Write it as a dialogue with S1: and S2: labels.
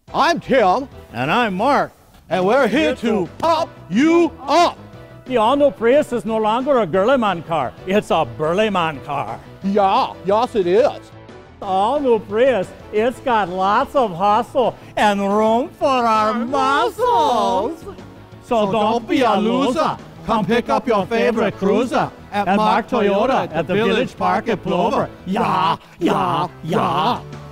S1: I'm Tim,
S2: And I'm Mark.
S1: and we're here to pop you up.
S2: The all-new Prius is no longer a girly man car. It's a burly man car.
S1: Yeah, yes it is.
S2: The all-new Prius, it's got lots of hustle and room for our muscles. So don't be a loser. Come pick up your favorite cruiser at Mark Toyota at the Village Park at Plover. Yeah, yeah, yeah.